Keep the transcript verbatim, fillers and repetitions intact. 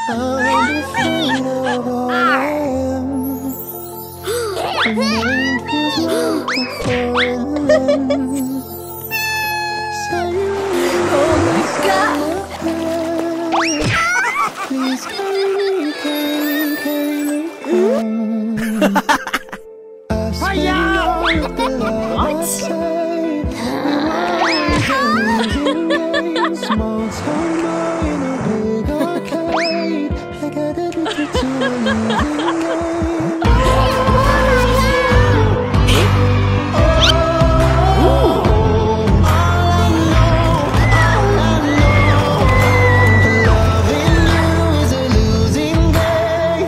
I'm afraid of all I am. The mind feels like a foreign land. Say you Oh my god! please carry me, carry me, carry me home. I spend all of the love outside. My eyes are losing games, small time.